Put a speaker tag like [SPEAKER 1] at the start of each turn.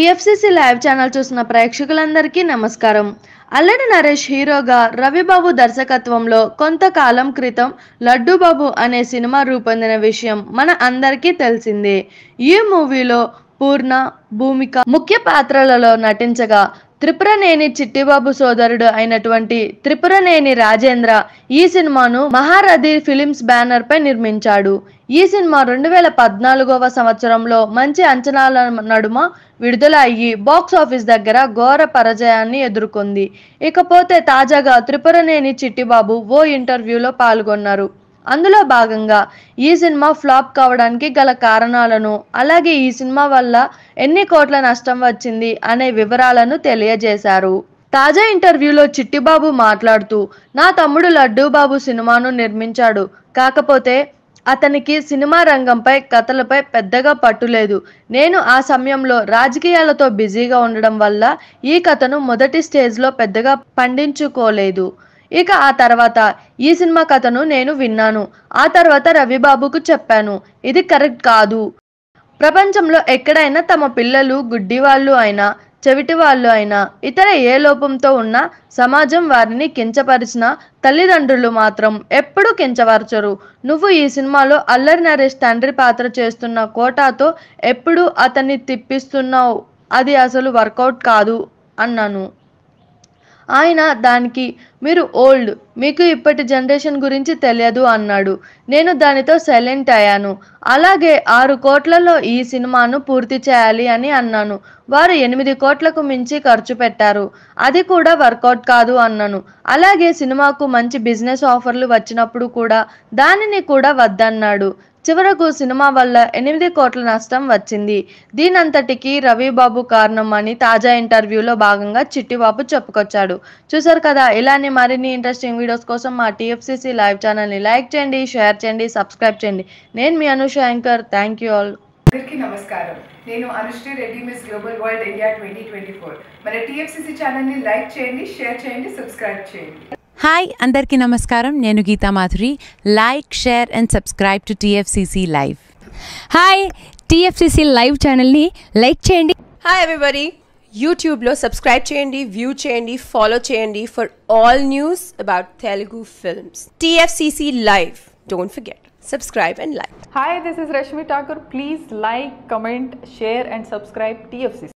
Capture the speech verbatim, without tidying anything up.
[SPEAKER 1] TFCC live channel చూసిన ప్రేక్షకులందరికీ నమస్కారం. అల్లరి నరేష్ హీరోగా, రవిబాబు దర్శకత్వంలో కొంతకాలం క్రితం లడ్డూబాబు అనే సినిమా రూపొందిన విషయం మన అందరికీ తెలిసిందే. ఈ మూవీలో పూర్ణ, భూమిక ముఖ్య పాత్రలలో నటించగా, త్రిపురనేని చిట్టిబాబు సోదరుడు అయినటువంటి త్రిపురనేని రాజేంద్ర ఈ సినిమాను మహారథి ఫిలిమ్స్ బ్యానర్ పై నిర్మించాడు. ఈ సినిమా రెండు వేల పద్నాలుగవ సంవత్సరంలో మంచి అంచనాల నడుమ విడుదల అయ్యి బాక్స్ ఆఫీస్ దగ్గర ఘోర పరాజయాన్ని ఎదుర్కొంది. ఇకపోతే తాజాగా త్రిపురనేని చిట్టిబాబు ఓ ఇంటర్వ్యూలో పాల్గొన్నారు. అందులో భాగంగా ఈ సినిమా ఫ్లాప్ కావడానికి గల కారణాలను, అలాగే ఈ సినిమా వల్ల ఎన్ని కోట్ల నష్టం వచ్చింది అనే వివరాలను తెలియజేశారు. తాజా ఇంటర్వ్యూలో చిట్టిబాబు మాట్లాడుతూ, నా తమ్ముడు లడ్డూబాబు సినిమాను నిర్మించాడు. కాకపోతే అతనికి సినిమా రంగంపై, కథలపై పెద్దగా పట్టులేదు. నేను ఆ సమయంలో రాజకీయాలతో బిజీగా ఉండడం వల్ల ఈ కథను మొదటి స్టేజ్లో పెద్దగా పండించుకోలేదు. ఇక ఆ తర్వాత ఈ సినిమా కథను నేను విన్నాను. ఆ తర్వాత రవిబాబుకు చెప్పాను, ఇది కరెక్ట్ కాదు. ప్రపంచంలో ఎక్కడైనా తమ పిల్లలు గుడ్డివాళ్ళు అయినా, చెవిటి వాళ్ళు అయినా, ఇతర ఏ లోపంతో ఉన్నా సమాజం వారిని కించపరిచిన తల్లిదండ్రులు మాత్రం ఎప్పుడూ కించపరచరు. నువ్వు ఈ సినిమాలో అల్లరి నరేష్ తండ్రి పాత్ర చేస్తున్న కోటాతో ఎప్పుడు అతన్ని తిప్పిస్తున్నావు, అది అసలు వర్కౌట్ కాదు అన్నాను. ఆయన దానికి, మీరు ఓల్డ్, మీకు ఇప్పటి జనరేషన్ గురించి తెలియదు అన్నాడు. నేను దానితో సైలెంట్ అయ్యాను. అలాగే ఆరు కోట్లలో ఈ సినిమాను పూర్తి చేయాలి అని అన్నాను. వారు ఎనిమిది కోట్లకు మించి ఖర్చు పెట్టారు. అది కూడా వర్కౌట్ కాదు అన్నాను. అలాగే సినిమాకు మంచి బిజినెస్ ఆఫర్లు వచ్చినప్పుడు కూడా దానిని కూడా వద్దన్నాడు. చివరకు సినిమా వల్ల ఎనిమిది కోట్ల నష్టం వచ్చింది. దీనంతటికీ రవిబాబు కారణం అని తాజా ఇంటర్వ్యూలో భాగంగా చిట్టిబాబు చెప్పుకొచ్చాడు. చూసారు కదా, ఇలానే మరిన్ని ఇంట్రెస్టింగ్ వీడియోస్ కోసం మా టీఎఫ్సీసీ లైవ్ ఛానల్ని లైక్ చేయండి, షేర్ చేయండి, సబ్స్క్రైబ్ చేయండి. నేను మీ Anusha anchor. Thank you all.
[SPEAKER 2] అందరికీ నమస్కారం. నేను Anusree Reddy, miss global world India twenty twenty four. మన టీఎఫ్సీసీ ఛానల్ని లైక్ చేయండి, షేర్ చేయండి, సబ్స్క్రైబ్ చేయండి.
[SPEAKER 3] హాయ్ అందరికీ నమస్కారం. నేను Geetha Madhuri. Like, share and subscribe to TFCC live.
[SPEAKER 4] Hi, TFCC live ఛానల్ని లైక్ చేయండి.
[SPEAKER 5] హాయ్ ఎవ్రీబడి, యూట్యూబ్లో సబ్స్క్రైబ్ చేయండి, వ్యూ చేయండి, ఫాలో చేయండి for all news about Telugu films. TFCC live, don't forget, subscribe and like.
[SPEAKER 6] Hi, this is Rashmi Thakur. Please like, comment, share and subscribe T F C C.